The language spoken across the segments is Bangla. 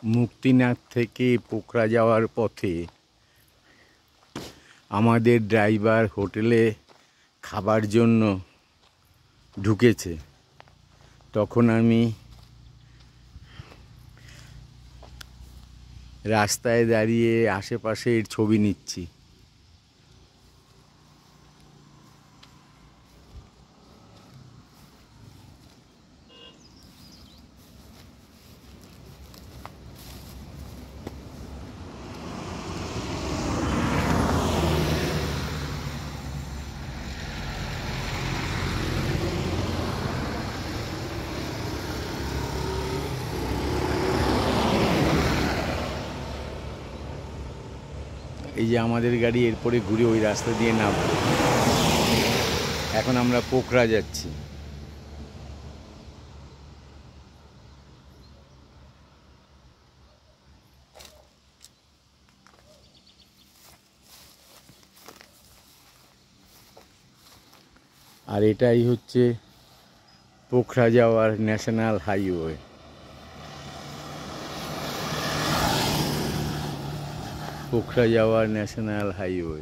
মুক্তিনাথ থেকে পোখরা যাওয়ার পথে আমাদের ড্রাইভার হোটেলে খাবার জন্য ঢুকেছে। তখন আমি রাস্তায় দাঁড়িয়ে আশেপাশের ছবি নিচ্ছি। এই যে আমাদের গাড়ি এরপরে ঘুরে ওই রাস্তা দিয়ে নামবে। এখন আমরা পোখরা যাচ্ছি। আর এটাই হচ্ছে পোখরা যাওয়ার ন্যাশনাল হাইওয়ে। পোখরা যাওয়ার ন্যাশনাল হাইওয়ে।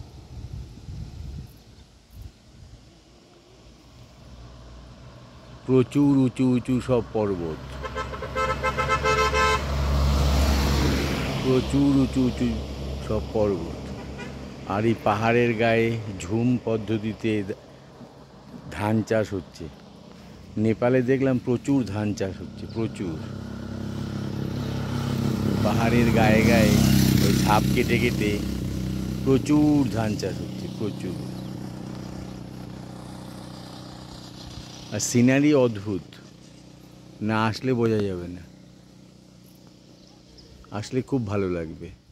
প্রচুর উঁচু উঁচু সব পর্বত, প্রচুর উঁচু উঁচু সব পর্বত। আর এই পাহাড়ের গায়ে ঝুম পদ্ধতিতে ধান চাষ হচ্ছে। নেপালে দেখলাম প্রচুর ধান চাষ হচ্ছে, প্রচুর। পাহাড়ের গায়ে গায়ে ওই ধাপ কেটে কেটে প্রচুর ধান চাষ হচ্ছে, প্রচুর। আর সিনারি অদ্ভুত, না আসলে বোঝা যাবে না, আসলে খুব ভালো লাগবে।